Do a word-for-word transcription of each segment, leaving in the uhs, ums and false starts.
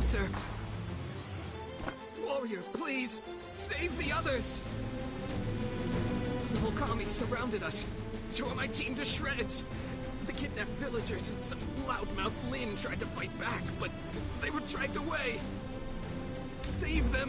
closer. Warrior, please, save the others! The Volcami surrounded us, tore my team to shreds. The kidnapped villagers and some loudmouth Lin tried to fight back, but they were dragged away. Save them!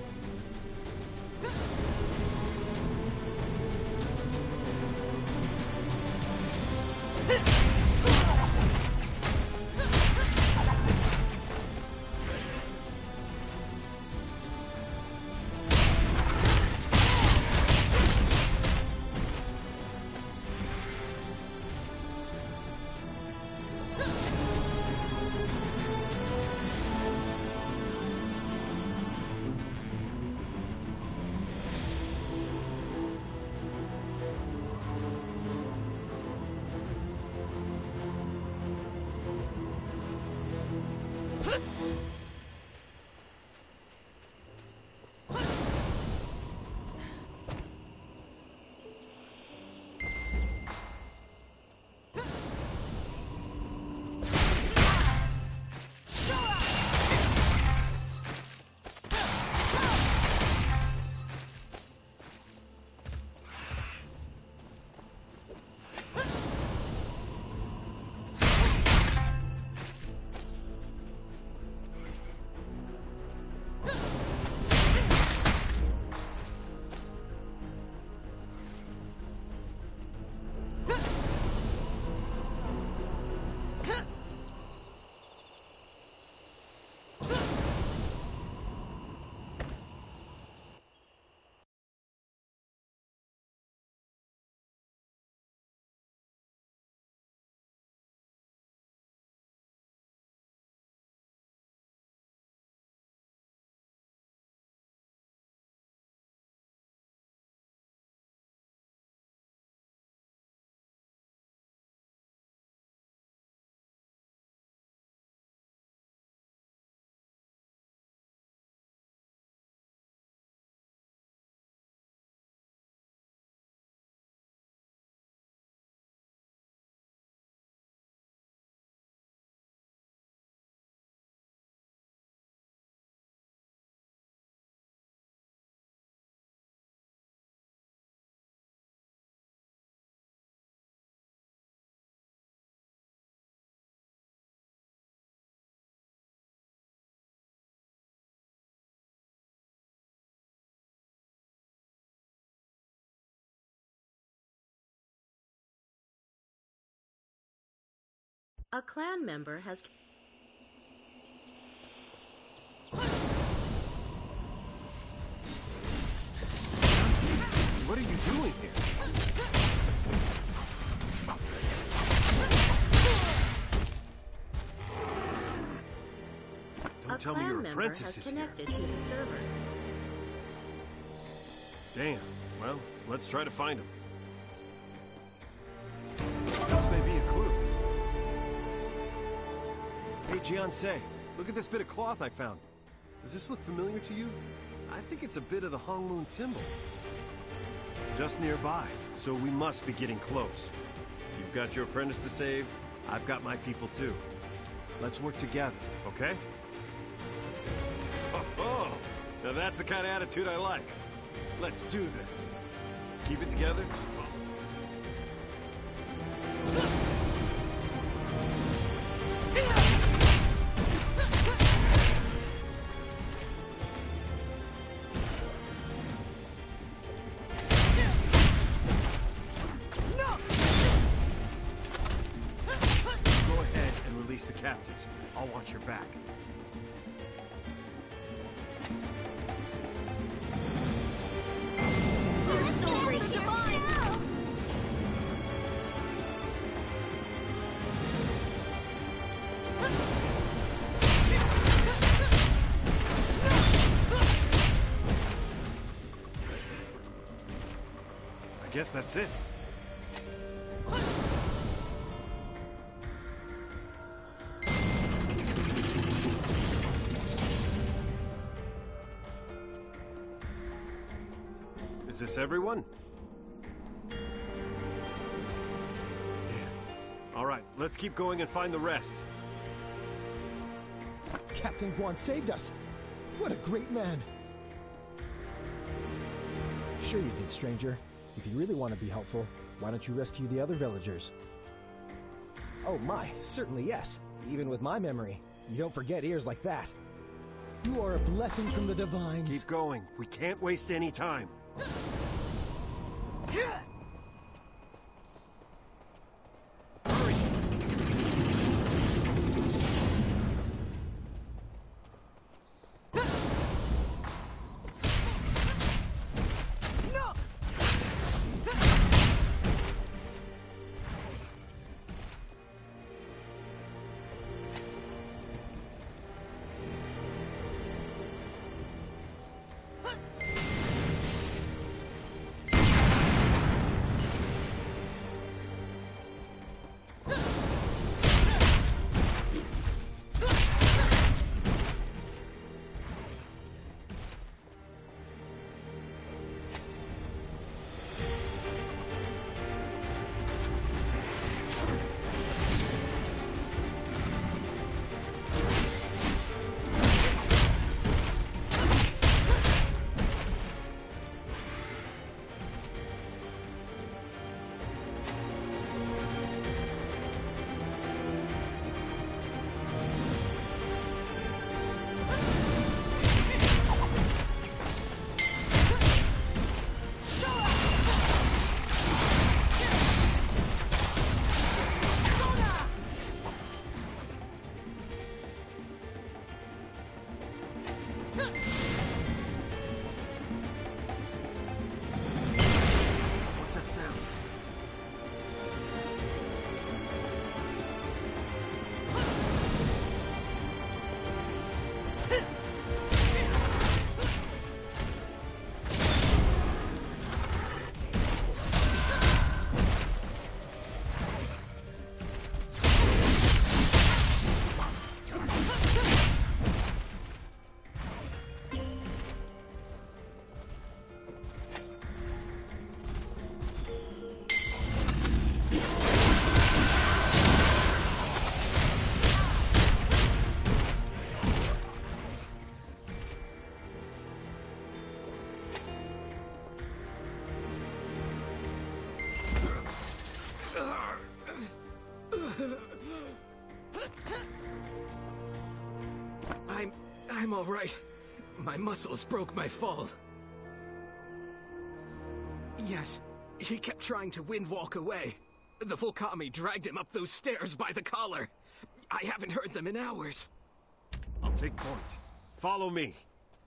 A clan member has... What are you doing here? Don't tell me your apprentice is here. A clan member has connected to the server. Damn. Well, let's try to find him. This may be a clue. Hey, Jiansei, look at this bit of cloth I found. Does this look familiar to you? I think it's a bit of the Hong Moon symbol. Just nearby, so we must be getting close. You've got your apprentice to save, I've got my people too. Let's work together, okay? Oh, oh, now that's the kind of attitude I like. Let's do this. Keep it together. The captives. I'll watch your back. We're so freaking divine. I guess that's it. Is this everyone? Damn. All right, let's keep going and find the rest. Captain GWON saved us. What a great man. Sure you did, stranger. If you really want to be helpful, why don't you rescue the other villagers? Oh my, certainly yes. Even with my memory, you don't forget ears like that. You are a blessing from the divines. Keep going. We can't waste any time. I'm... I'm all right. My muscles broke my fall. Yes, he kept trying to wind-walk away. The Volcami dragged him up those stairs by the collar. I haven't heard them in hours. I'll take point. Follow me.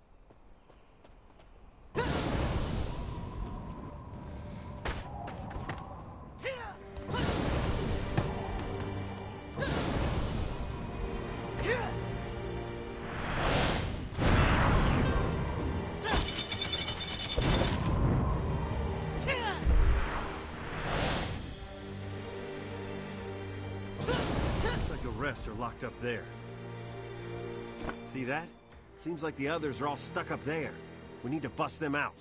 Are locked up there. See that? Seems like the others are all stuck up there. We need to bust them out.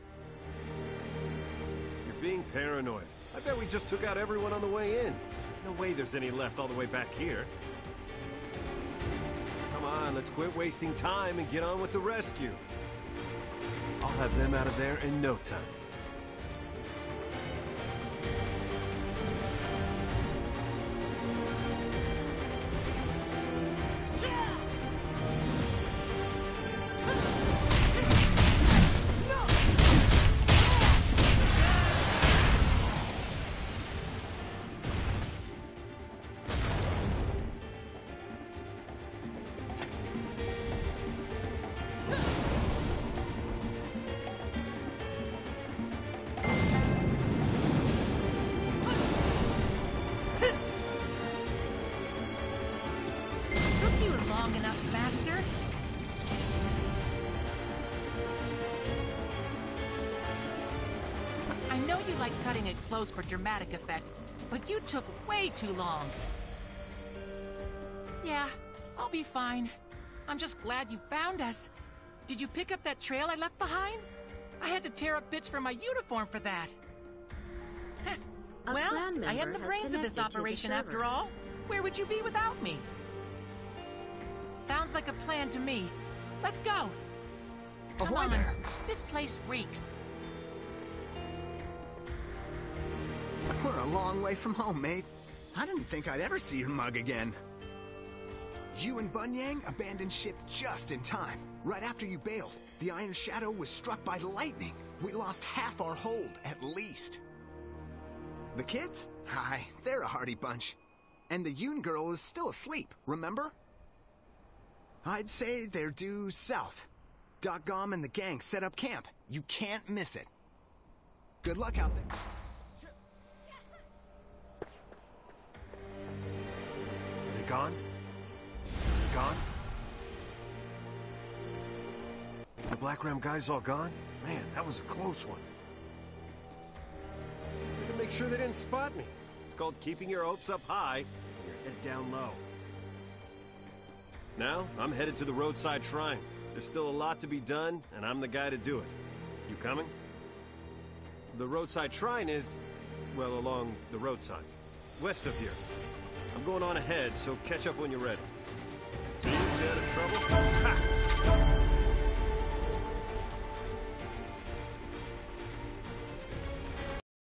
You're being paranoid. I bet we just took out everyone on the way in. No way there's any left all the way back here. Come on, let's quit wasting time and get on with the rescue. I'll have them out of there in no time. Cutting it close for dramatic effect, but you took way too long. Yeah, I'll be fine. I'm just glad you found us. Did you pick up that trail I left behind? I had to tear up bits from my uniform for that. Well, I had the brains of this operation after all. Where would you be without me? Sounds Sounds like a plan to me. Let's go. Come Ahoy on. there. This place reeks. We're a long way from home, mate. I didn't think I'd ever see your mug again. You and Bunyang abandoned ship just in time. Right after you bailed, the Iron Shadow was struck by lightning. We lost half our hold, at least. The kids? Hi, they're a hardy bunch. And the Yoon girl is still asleep, remember? I'd say they're due south. Doc Gom and the gang set up camp. You can't miss it. Good luck out there. Are they gone? They gone? The Black Ram guys all gone? Man, that was a close one. I had to make sure they didn't spot me. It's called keeping your hopes up high and your head down low. Now, I'm headed to the roadside shrine. There's still a lot to be done, and I'm the guy to do it. You coming? The roadside shrine is, well, along the roadside. West of here. I'm going on ahead, so catch up when you're ready. Team's out of trouble? Ha!